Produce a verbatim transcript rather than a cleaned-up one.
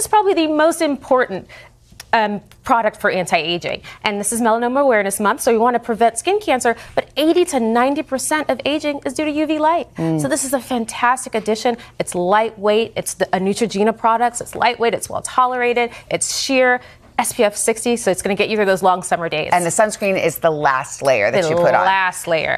is probably the most important Um, product for anti-aging. And this is Melanoma Awareness Month, so we want to prevent skin cancer, but eighty to ninety percent of aging is due to U V light. Mm. So this is a fantastic addition. It's lightweight. It's the, a Neutrogena product. It's lightweight. It's well tolerated. It's sheer. S P F sixty, so it's going to get you through those long summer days. And the sunscreen is the last layer that the you put on. The last layer.